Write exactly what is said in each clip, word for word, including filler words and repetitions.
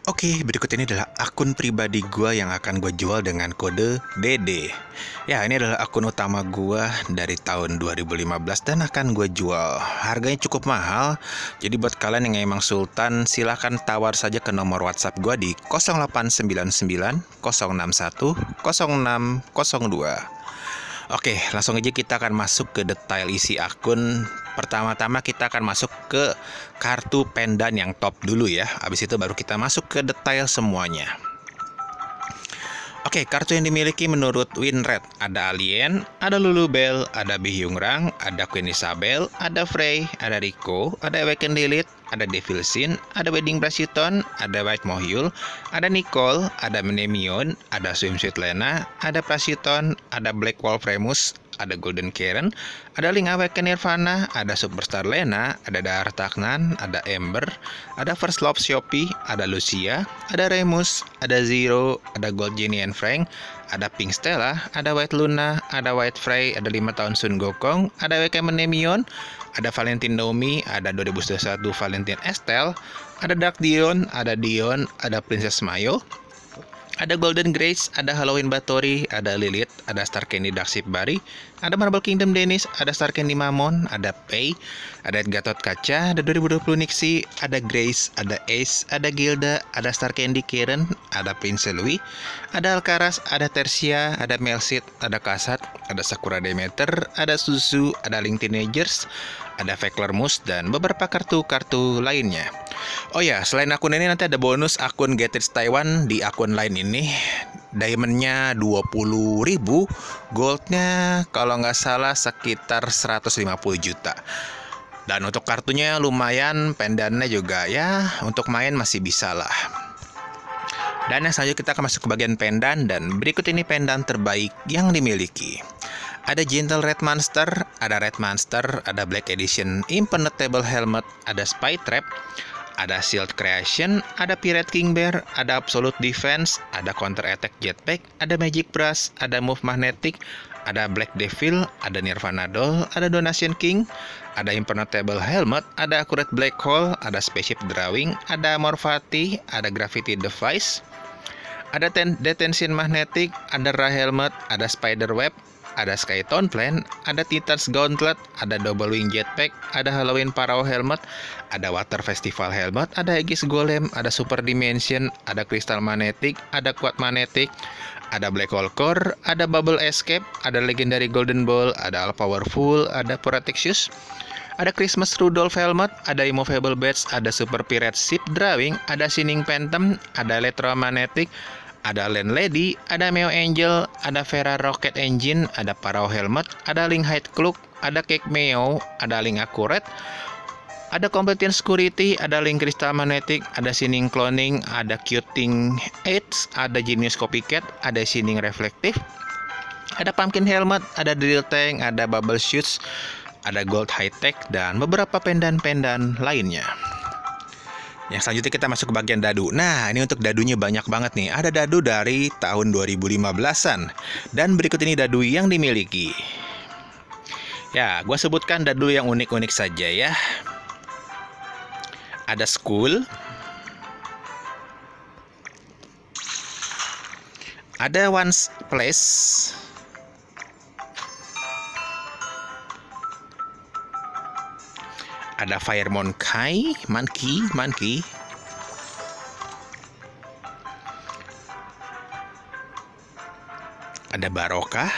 Oke, berikut ini adalah akun pribadi gua yang akan gue jual dengan kode D D. Ya, ini adalah akun utama gua dari tahun dua ribu lima belas dan akan gue jual. Harganya cukup mahal, jadi buat kalian yang emang sultan, silahkan tawar saja ke nomor WhatsApp gua di nol delapan sembilan sembilan nol enam satu nol enam nol dua. Oke, langsung aja kita akan masuk ke detail isi akun. Pertama-tama kita akan masuk ke kartu pendan yang top dulu ya. Habis itu baru kita masuk ke detail semuanya. Oke, kartu yang dimiliki menurut Winred ada Alien, ada Lulubelle, ada Bihungrang, ada Queen Isabel, ada Frey, ada Rico, ada Awaken Lilith, ada Devil Sin, ada Wedding Brashiton, ada White Mohul, ada Nicole, ada Menemion, ada Swimsuit Lena, ada Brashiton, ada Black Wolf Remus, ada Golden Karen, ada Link Awaken Nirvana, ada Superstar Lena, ada Dartaknan, ada Ember, ada First Love Shopee, ada Lucia, ada Remus, ada Zero, ada Gold Jenny and Frank, ada Pink Stella, ada White Luna, ada White Frey, ada lima tahun Sun Gokong, ada W K Menemion, ada Valentine Naomi, ada dua ribu dua puluh satu Valentine Estelle, ada Dark Dion, ada Dion, ada Princess Mayo, ada Golden Grace, ada Halloween Bathory, ada Lilith, ada Star Candy Darkship Bari, ada Marble Kingdom Dennis, ada Star Candy Mamon, ada Pei, ada Gatot Kaca, ada dua ribu dua puluh Nixie, ada Grace, ada Ace, ada Gilda, ada Star Candy Karen, ada Prince Louis, ada Alcaraz, ada Tertia, ada Melsit, ada Kasat, ada Sakura Demeter, ada Suzu, ada Link Teenagers, ada Vekler Mus, dan beberapa kartu-kartu lainnya. Oh ya, selain akun ini nanti ada bonus akun Get Rich Taiwan di akun lain ini. Diamondnya dua puluh ribu, goldnya kalau nggak salah sekitar seratus lima puluh juta. Dan untuk kartunya lumayan, pendannya juga ya untuk main masih bisa lah. Dan yang selanjutnya kita akan masuk ke bagian pendan, dan berikut ini pendan terbaik yang dimiliki. Ada Gentle Red Monster, ada Red Monster, ada Black Edition Impenetrable Helmet, ada Spy Trap, ada Shield Creation, ada Pirate King Bear, ada Absolute Defense, ada Counter Attack Jetpack, ada Magic Brush, ada Move Magnetic, ada Black Devil, ada Nirvana Doll, ada Donation King, ada Impenetrable Helmet, ada Accurate Black Hole, ada Spaceship Drawing, ada Morphati, ada Gravity Device, ada ten Detention Magnetic, ada Ra Helmet, ada Spider Web, ada Skytown Plan, ada Titan's Gauntlet, ada Double Wing Jetpack, ada Halloween Parao Helmet, ada Water Festival Helmet, ada Aegis Golem, ada Super Dimension, ada Crystal Magnetic, ada Quad Magnetic, ada Black Hole Core, ada Bubble Escape, ada Legendary Golden Ball, ada All Powerful, ada Protectious, ada Christmas Rudolph Helmet, ada Immovable Badge, ada Super Pirate Ship Drawing, ada Shining Phantom, ada Electromagnetic, ada Land Lady, ada Meo Angel, ada Vera Rocket Engine, ada Parao Helmet, ada Link Hide Cloak, ada Cake Meo, ada Link Accurate, ada Competition Security, ada Link Crystal Magnetic, ada Shining Cloning, ada Cuting Aids, ada Genius Copycat, ada Shining Reflective, ada Pumpkin Helmet, ada Drill Tank, ada Bubble Shoots, ada Gold High Tech, dan beberapa pendan-pendan lainnya. Yang selanjutnya kita masuk ke bagian dadu. Nah, ini untuk dadunya banyak banget nih. Ada dadu dari tahun dua ribu lima belasan. Dan berikut ini dadu yang dimiliki. Ya, gue sebutkan dadu yang unik-unik saja ya. Ada School, ada One's Place, ada Firemon Kai, Monkey, Monkey, ada Barokah,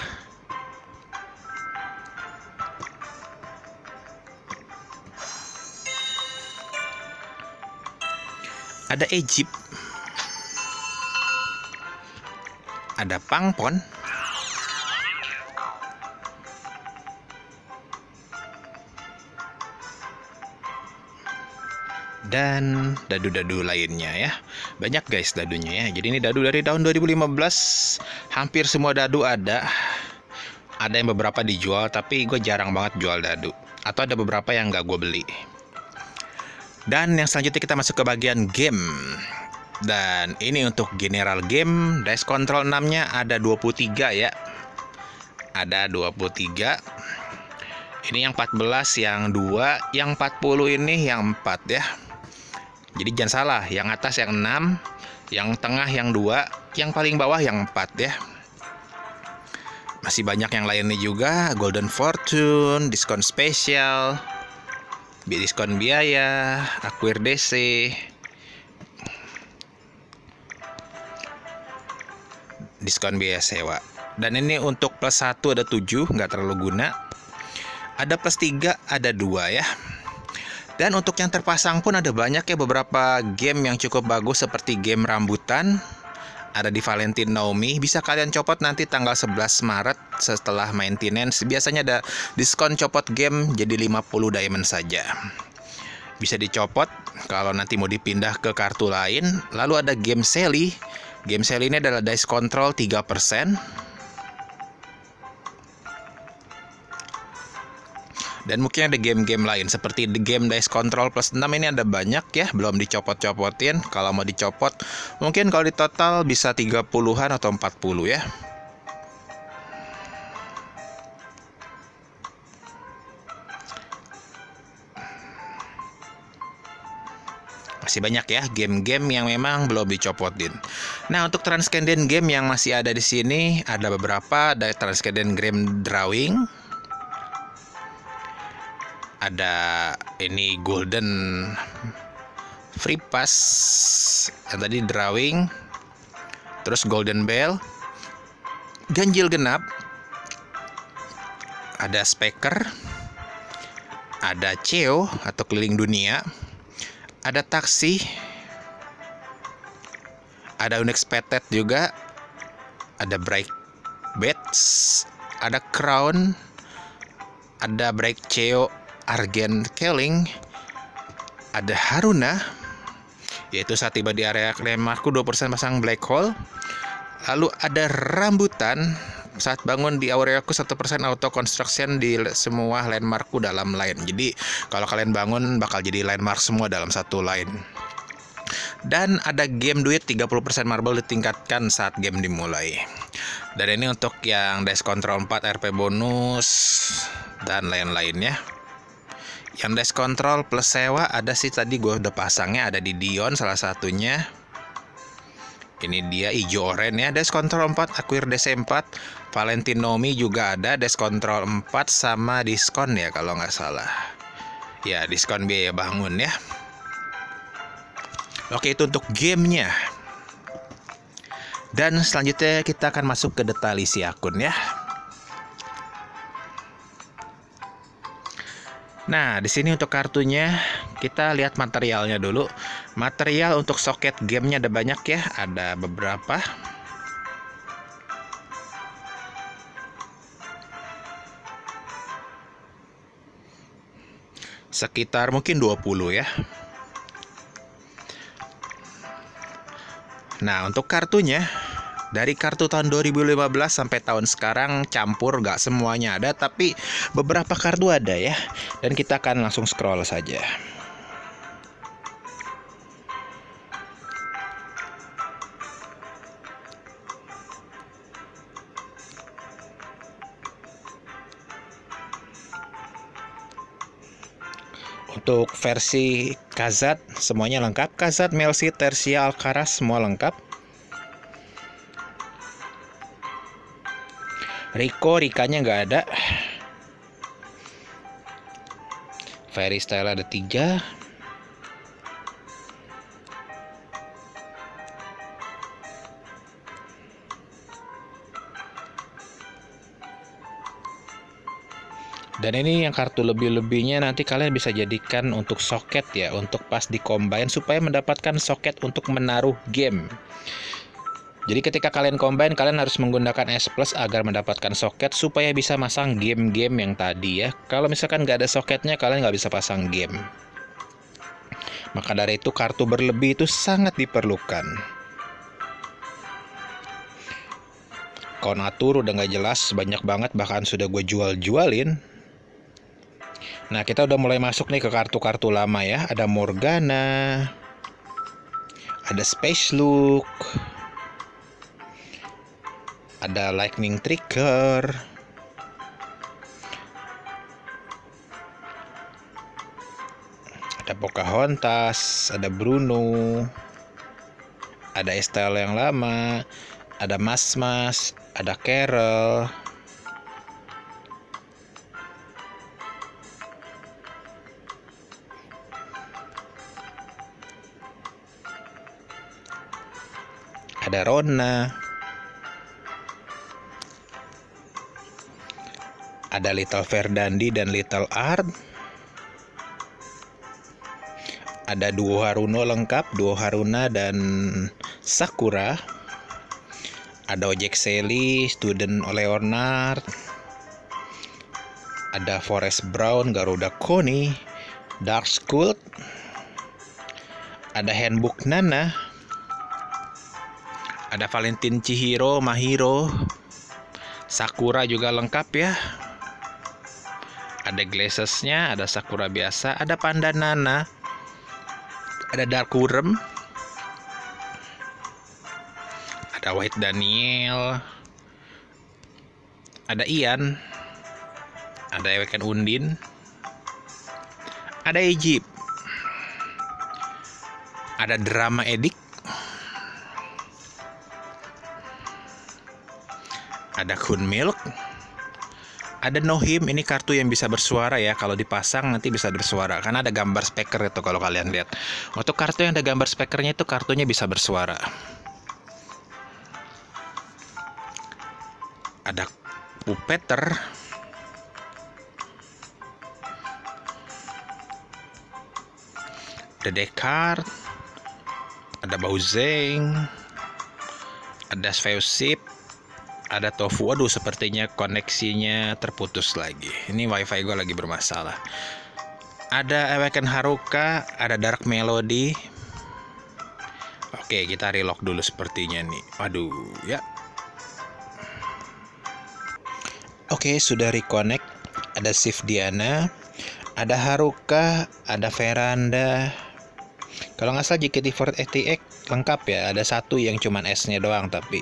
ada Egypt, ada Pangpon, dan dadu-dadu lainnya ya. Banyak guys dadunya ya. Jadi ini dadu dari tahun dua ribu lima belas. Hampir semua dadu ada. Ada yang beberapa dijual, tapi gue jarang banget jual dadu. Atau ada beberapa yang gak gue beli. Dan yang selanjutnya kita masuk ke bagian game. Dan ini untuk general game. Dice Control enam-nya ada dua puluh tiga ya. Ada dua puluh tiga. Ini yang empat belas, yang dua, yang empat puluh ini yang empat ya. Jadi jangan salah, yang atas yang enam, yang tengah yang dua, yang paling bawah yang empat ya. Masih banyak yang lainnya juga, Golden Fortune, diskon spesial, diskon biaya, Acquire D C, diskon biaya sewa. Dan ini untuk plus satu ada tujuh, nggak terlalu guna. Ada plus tiga, ada dua ya. Dan untuk yang terpasang pun ada banyak ya, beberapa game yang cukup bagus seperti game rambutan. Ada di Valentine Naomi, bisa kalian copot nanti tanggal sebelas Maret setelah maintenance. Biasanya ada diskon copot game jadi lima puluh diamond saja. Bisa dicopot kalau nanti mau dipindah ke kartu lain. Lalu ada game Sally. Game Sally ini adalah dice control tiga persen. Dan mungkin ada game-game lain seperti the game dice control plus enam, ini ada banyak ya, belum dicopot-copotin. Kalau mau dicopot mungkin kalau di total bisa tiga puluhan atau empat puluh ya. Masih banyak ya game-game yang memang belum dicopotin. Nah, untuk Transcendent game yang masih ada di sini ada beberapa. Ada Transcendent Game Drawing. Ada ini Golden Free Pass yang tadi Drawing, terus Golden Bell, Ganjil Genap, ada Speaker, ada C E O atau Keliling Dunia, ada Taksi, ada Unexpected juga, ada Break Bets, ada Crown, ada Break C E O Argent Kelling, ada Haruna, yaitu saat tiba di area landmarkku dua persen pasang Black Hole. Lalu ada Rambutan, saat bangun di areaku satu persen auto construction di semua landmarkku dalam line. Jadi kalau kalian bangun bakal jadi landmark semua dalam satu line. Dan ada game duit tiga puluh persen marble ditingkatkan saat game dimulai. Dan ini untuk yang dice control empat, R P bonus dan lain-lainnya. Yang dice control plus sewa ada sih, tadi gue udah pasangnya, ada di Dion salah satunya. Ini dia hijau oranye ya, dice control empat, Acquire D C empat, Valentine Naomi juga ada dice control empat sama diskon ya kalau nggak salah. Ya, diskon biaya bangun ya. Oke, itu untuk gamenya. Dan selanjutnya kita akan masuk ke detail isi akun ya. Nah, di sini untuk kartunya kita lihat materialnya dulu. Material untuk soket gamenya ada banyak ya, ada beberapa. Sekitar mungkin dua puluh ya. Nah, untuk kartunya dari kartu tahun dua ribu lima belas sampai tahun sekarang campur, gak semuanya ada, tapi beberapa kartu ada ya. Dan kita akan langsung scroll saja. Untuk versi Kazat semuanya lengkap. Kazat, Melsi, Tersia, Alcaraz semua lengkap. Rico, Rikanya nggak ada. Fairy Style ada tiga. Dan ini yang kartu lebih-lebihnya nanti kalian bisa jadikan untuk soket ya, untuk pas di combine supaya mendapatkan soket untuk menaruh game. Jadi ketika kalian combine, kalian harus menggunakan S plus agar mendapatkan soket supaya bisa masang game-game yang tadi ya. Kalau misalkan nggak ada soketnya, kalian nggak bisa pasang game. Maka dari itu kartu berlebih itu sangat diperlukan. Konatur udah nggak jelas, banyak banget, bahkan sudah gue jual-jualin. Nah, kita udah mulai masuk nih ke kartu-kartu lama ya. Ada Morgana, ada Space Look, ada Lightning Trigger, ada Pocahontas, ada Bruno, ada Estelle yang lama, ada Mas Mas, ada Carol, ada Rona, ada Little Verdandi dan Little Art, ada duo Haruno lengkap, duo Haruna dan Sakura, ada Ojek Sally, Student Leonard, ada Forest Brown, Garuda Koni, Dark School, ada Handbook Nana, ada Valentine Chihiro, Mahiro, Sakura juga lengkap ya. Ada Glasses-nya, ada Sakura biasa, ada Panda Nana, ada Dark Worm, ada White Daniel, ada Ian, ada Eweken Undin, ada Egypt, ada Drama Edik, ada Kun Milk, ada Nohim. Ini kartu yang bisa bersuara ya, kalau dipasang nanti bisa bersuara karena ada gambar speaker itu kalau kalian lihat. Untuk kartu yang ada gambar speakernya itu kartunya bisa bersuara. Ada Pupeter, ada Descartes, ada Bauzeng, ada Sveusip, ada Tofu. Waduh, sepertinya koneksinya terputus lagi. Ini wifi gue lagi bermasalah. Ada Eweken Haruka, ada Dark Melody. Oke, kita relock dulu sepertinya nih. Waduh, ya. Oke, sudah reconnect. Ada Sif Diana, ada Haruka, ada Veranda. Kalau nggak salah J K T empat delapan X lengkap ya. Ada satu yang cuman S-nya doang tapi.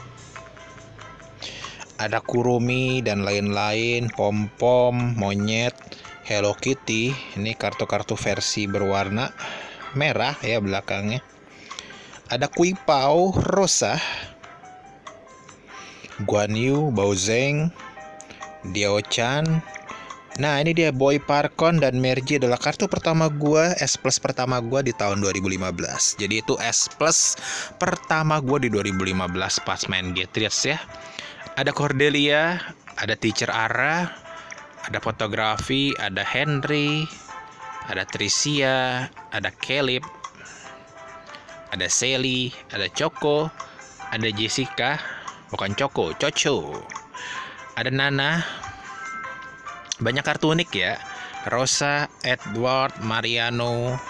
Ada Kurumi dan lain-lain, Pom-Pom, Monyet, Hello Kitty. Ini kartu-kartu versi berwarna merah ya belakangnya. Ada Kui Pao, Rosa, Guan Yu, Baozeng, Diao-chan. Nah, ini dia Boy Parkon dan Mergy adalah kartu pertama gua, S plus pertama gua di tahun dua ribu lima belas. Jadi itu S plus pertama gua di dua ribu lima belas pas main Getrias ya. Ada Cordelia, ada Teacher Ara, ada Fotografi, ada Henry, ada Tricia, ada Caleb, ada Sally, ada Choco, ada Jessica, bukan Choco, Coco, ada Nana. Banyak kartu unik ya. Rosa, Edward, Mariano,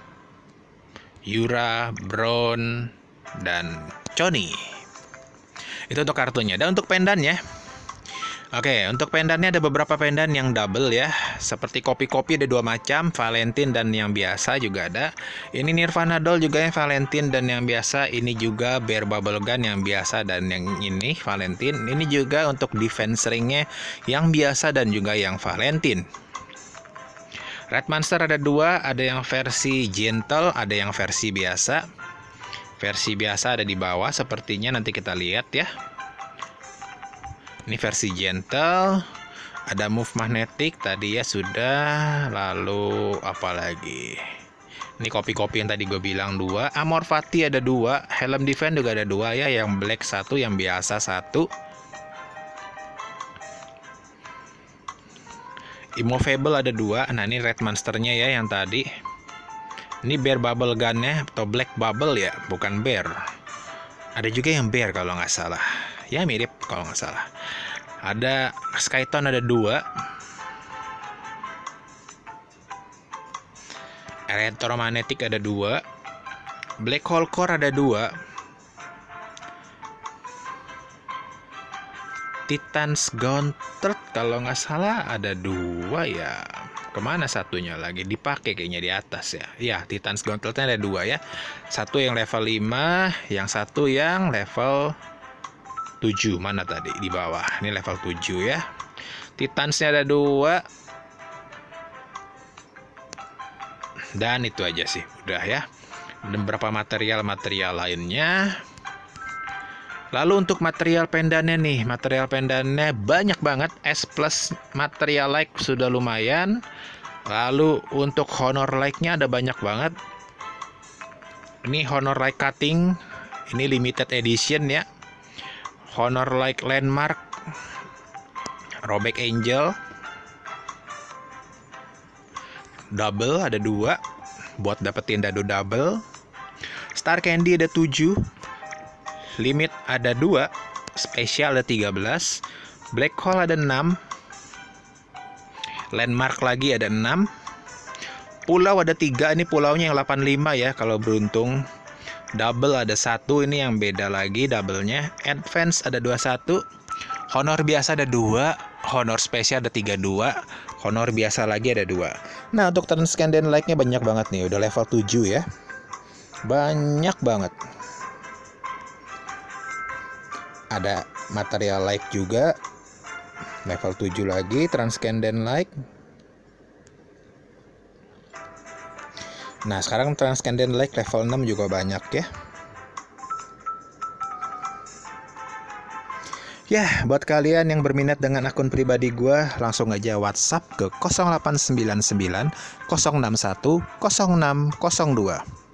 Yura, Brown, dan Johnny. Itu untuk kartunya. Dan untuk pendannya, oke, untuk pendannya ada beberapa pendan yang double ya. Seperti kopi-kopi ada dua macam, Valentine dan yang biasa juga ada. Ini Nirvana Doll juga yang Valentine dan yang biasa. Ini juga Bear Bubble Gun yang biasa dan yang ini Valentine. Ini juga untuk defense ringnya yang biasa dan juga yang Valentine. Red Monster ada dua, ada yang versi gentle, ada yang versi biasa. Versi biasa ada di bawah sepertinya, nanti kita lihat ya. Ini versi gentle, ada move magnetic tadi ya sudah. Lalu apa lagi? Ini kopi-kopi yang tadi gue bilang dua. Amor Fati ada dua, helm defense juga ada dua ya, yang black satu, yang biasa satu. Immovable ada dua. Nah ini red monsternya ya yang tadi. Ini bear bubble gunnya atau black bubble ya, bukan bear. Ada juga yang bear kalau nggak salah. Ya mirip kalau nggak salah. Ada Skyton ada dua. Electromagnetic ada dua. Black Hole Core ada dua. Titans Gauntlet kalau nggak salah ada dua ya. Kemana satunya lagi? Dipakai kayaknya di atas ya. Ya, Titans Gauntletnya ada dua ya. Satu yang level lima, yang satu yang level tujuh. Mana tadi? Di bawah. Ini level tujuh ya. Titansnya ada dua. Dan itu aja sih. Udah ya. dan beberapa material-material lainnya. Lalu untuk material pendannya nih, material pendannya banyak banget. S plus material like sudah lumayan. Lalu untuk honor like-nya ada banyak banget. Ini honor like cutting, ini limited edition ya. Honor like landmark, robek angel, double ada dua, buat dapetin dado double. Star candy ada tujuh, limit ada dua, spesial ada tiga belas, black hole ada enam, landmark lagi ada enam, pulau ada tiga, ini pulaunya yang delapan puluh lima ya kalau beruntung. Double ada satu, ini yang beda lagi doublenya. Advance ada dua puluh satu, honor biasa ada dua, honor spesial ada tiga puluh dua, honor biasa lagi ada dua. Nah untuk turn scan dan like-nya banyak banget nih, udah level tujuh ya. Banyak banget. Ada material like juga, level tujuh lagi, transcan dan like. Nah sekarang transcan dan like level enam juga banyak ya. Ya buat kalian yang berminat dengan akun pribadi gue, langsung aja WhatsApp ke nol delapan sembilan sembilan nol enam satu nol enam nol dua.